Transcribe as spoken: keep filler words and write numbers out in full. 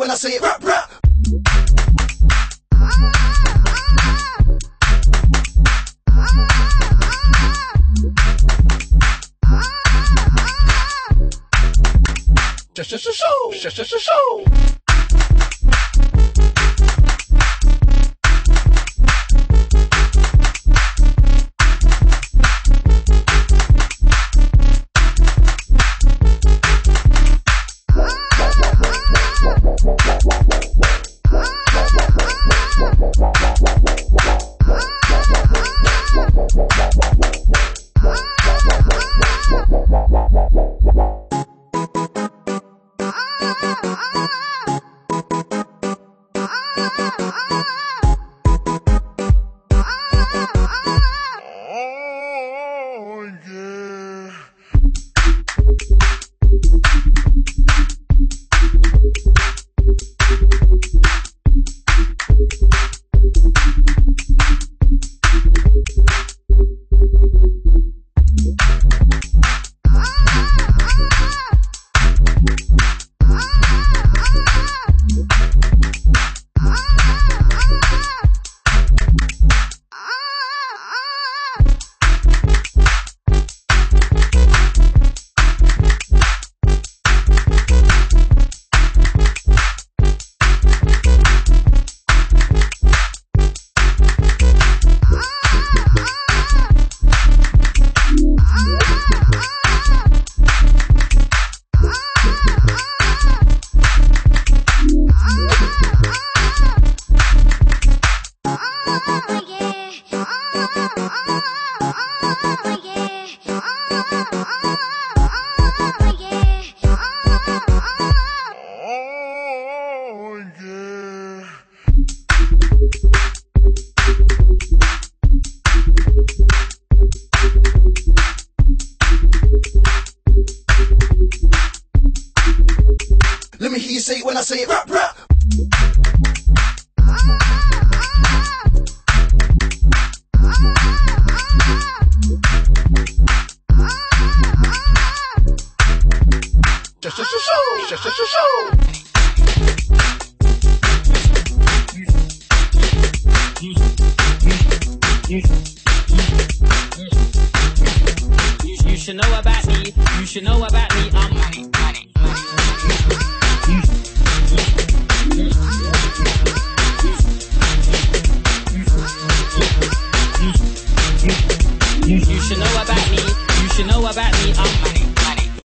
when I say it, rap, rap. Show, show, show, show, show, show, show. Let me hear you say it when I say it, rap, rap. Show, show, show, show, show, show, show. You should know about me. You should know about me. I'm money, money. You should know about